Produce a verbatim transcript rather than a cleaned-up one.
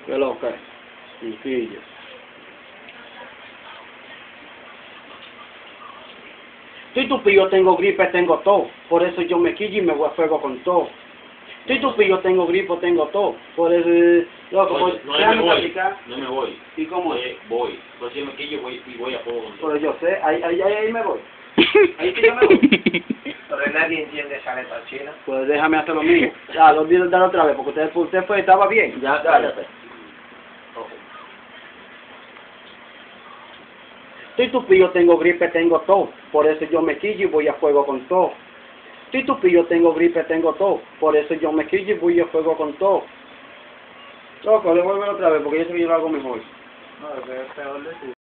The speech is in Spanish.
¿Qué lo que? Chiquillo. Estoy tupido, tengo gripe, tengo tos. Por eso yo me quillo y me voy a fuego con todo. Estoy tupido, tengo gripe, tengo tos. Por eso, loco, Oye, pues, no, no déjame me voy, platicar. no me voy. ¿Y cómo es? Eh, voy. Pues si me quillo voy, y voy a fuego con todo. Pero yo sé, ahí, ahí, ahí, ahí me voy. Ahí sí yo me voy. Pero nadie entiende esa letra china. Pues déjame hacer lo mismo. Ya, lo olvido dar otra vez, porque usted, usted fue, estaba bien. Ya, cállate. Estoy tupido, tengo gripe, tengo tos. Por eso yo me quillo y voy a fuego con todo. Estoy tupido, tengo gripe, tengo tos. Por eso yo me quillo y voy a fuego con todo. Loco, devuélvelo otra vez, porque yo sé que yo lo hago mejor. No, es peor de tú.